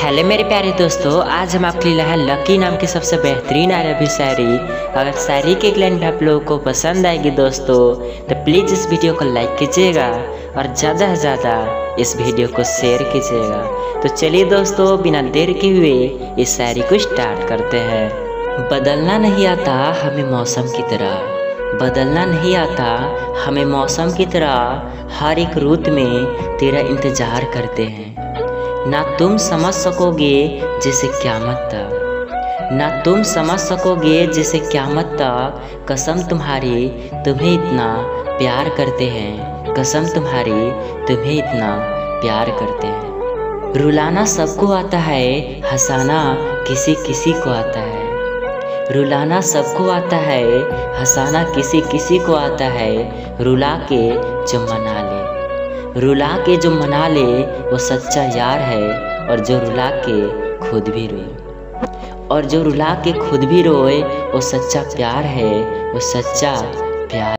Hello मेरे प्यारे दोस्तों, आज हम आपके लिए लाए हैं लकी नाम की सबसे बेहतरीन अरबी शायरी। अगर शायरी की एक लाइन भी आप लोगों को पसंद आएगी दोस्तों, तो प्लीज़ इस वीडियो को लाइक कीजिएगा और ज़्यादा से ज़्यादा इस वीडियो को शेयर कीजिएगा। तो चलिए दोस्तों, बिना देर के हुए इस शायरी को स्टार्ट करते हैं। बदलना नहीं आता हमें मौसम की तरह, बदलना नहीं आता हमें मौसम की तरह, हर एक रुत में तेरा इंतज़ार करते हैं। ना तुम समझ सकोगे जिसे क़यामत तक, ना तुम समझ सकोगे जिसे क़यामत तक, कसम तुम्हारी तुम्हें इतना प्यार करते हैं, कसम तुम्हारी तुम्हें इतना प्यार करते हैं। रुलाना सबको आता है, हंसाना किसी किसी को आता है। रुलाना सबको आता है, हंसाना किसी किसी को आता है। रुला के जो मना ले, रुला के जो मना ले वो सच्चा यार है। और जो रुला के खुद भी रोए, और जो रुला के खुद भी रोए वो सच्चा प्यार है, वो सच्चा प्यार।